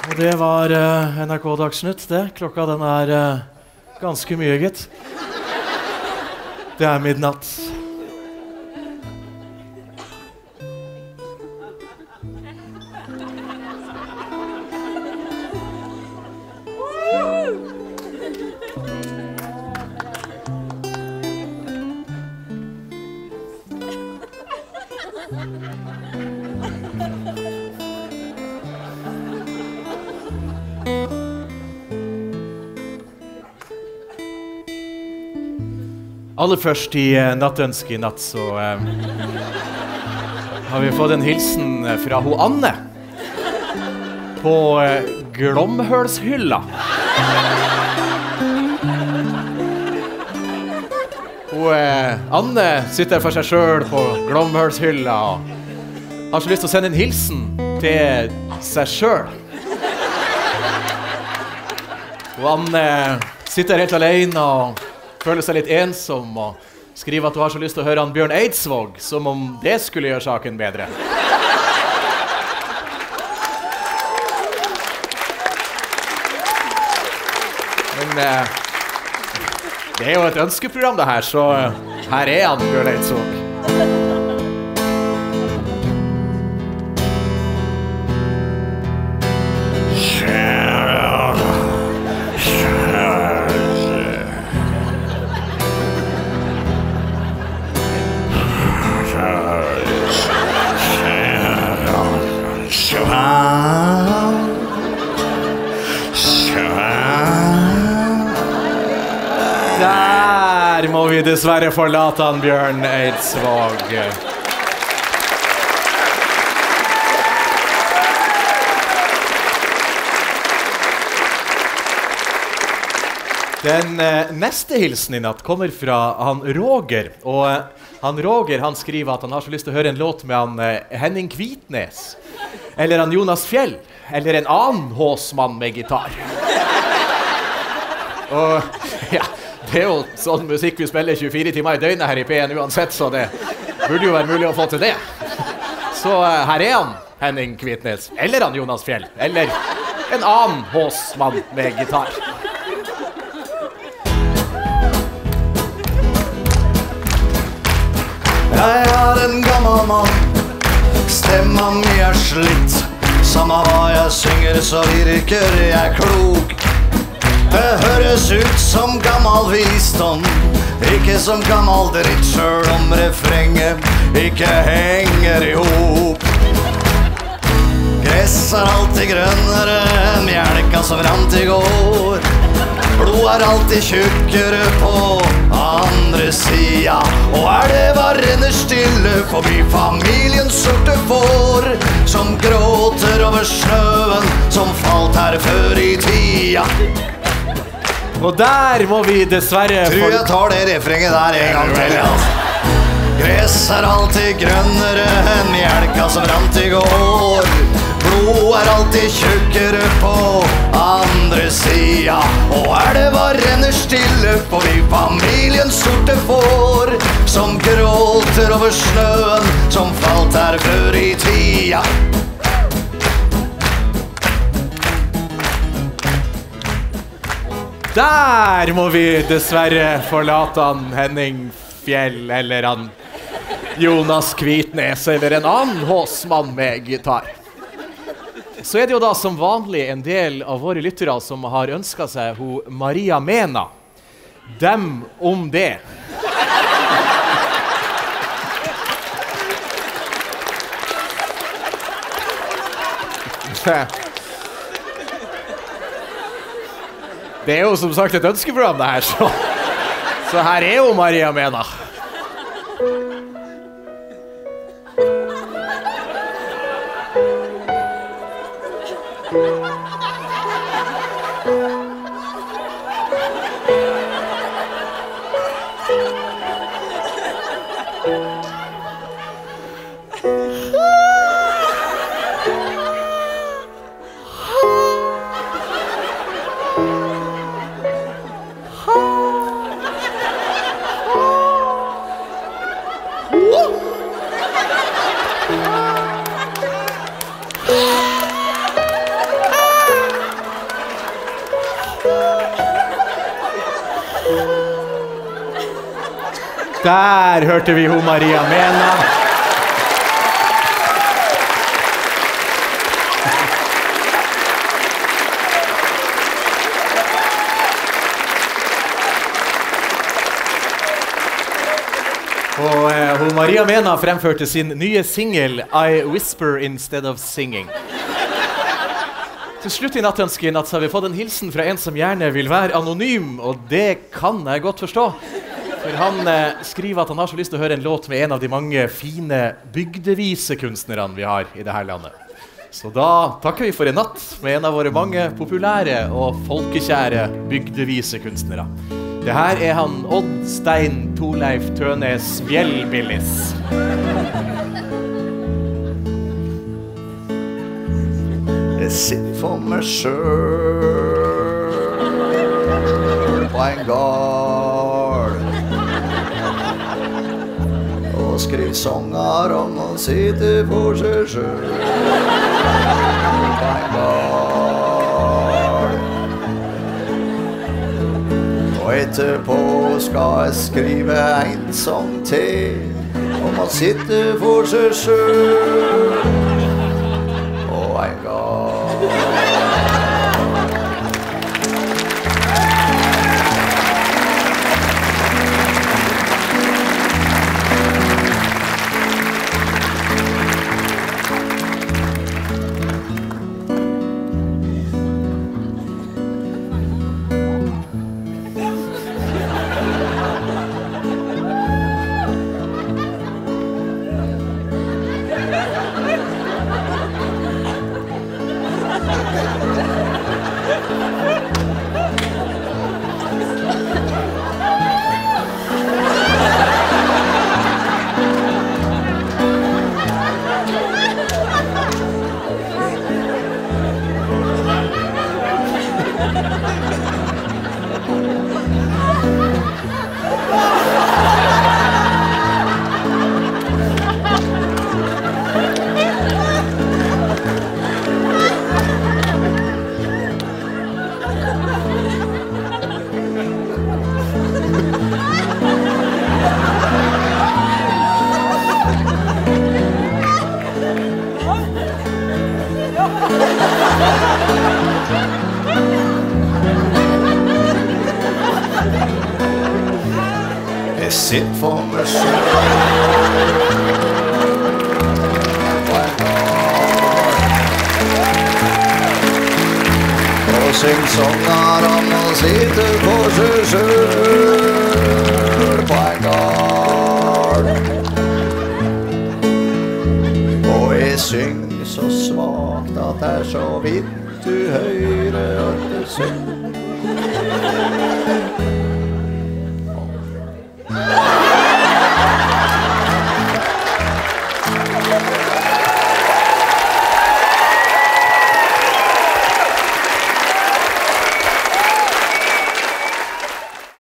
Og det var NRK Dagsnytt, det. Klokka den ganske mye, gitt. Det midnatt. Aller først i nattønske i natt så har vi fått en hilsen fra ho Anne på Glomhølshylla. Anne sitter for seg selv på Glomhølshylla og har så lyst til å sende en hilsen til seg selv. Og Anne sitter helt alene og føler seg litt ensom og skriver at du har så lyst til å høre han Bjørn Eidsvåg, som om det skulle gjøre saken bedre. Men det jo et ønskeprogram det her, så her han Bjørn Eidsvåg. Der må vi dessverre forlate han Bjørn Eidsvåg. Den neste hilsen i natt kommer fra han Roger, og han Roger han skriver at han har så lyst til å høre en låt med han Henning Kvitnes, eller han Jonas Fjell, eller en annen håsmann med gitar. Og ja, det jo sånn musikk vi spiller 24 timer i døgnet her i P1 uansett, så det burde jo være mulig å få til det. Så her han Henning Kvitnes, eller han Jonas Fjell, eller en annen håsmann med gitar. Jeg en gammel mann, stemma mi slitt. Samme hva jeg synger, så virker jeg klok. Det høres ut som gammel visdom, ikke som gammel dritt, selv om refrenget ikke henger ihop. Gress alltid grønnere, mjelka som rant i går. Blod alltid tjukkere på andre sida. Og det varende stille forbi familiens sorte får, som gråter over snøen som falt her før i tida. Og der må vi dessverre Tror jeg tar det refrenget der en gang til, ja. Gress alltid grønnere enn mjelka som rant i går. Blod alltid tjukkere på andre sida. Og det varende stille forbi familiens sorte får, som gråter over snøen som falt her før i tida. Der må vi dessverre forlate han Henning Fjell, eller han Jonas Kvitnes, eller en annen håsmann med gitar. Så det jo da som vanlig en del av våre lyttere som har ønsket seg ho Maria Mena. Dem om det. Det jo som sagt et ønskeprogram det her, så her jo Maria Mena. Der hørte vi hun Maria Mena. Og hun Maria Mena fremførte sin nye single I Whisper Instead of Singing. Til slutt i Nattønsket så har vi fått en hilsen fra en som gjerne vil være anonym, og det kan jeg godt forstå. For han skriver at han har så lyst til å høre en låt med en av de mange fine bygdevisekunstnerne vi har i dette landet. Så da takker vi for en natt med en av våre mange populære og folkekjære bygdevisekunstnere. Det her han Odd Stein Torleif Tønes Bjellbillis. Jeg sitter for meg selv på en gard og skriver sanger om å sitte for seg selv på en gard. Og etterpå skal jeg skrive en sang til om å sitte for seg selv på en gard. Jeg sitter for meg selv på en gard og synger sanger om å sitte for seg selv på en gard. Og jeg synger så svagt at det så vidt du hører at det synger.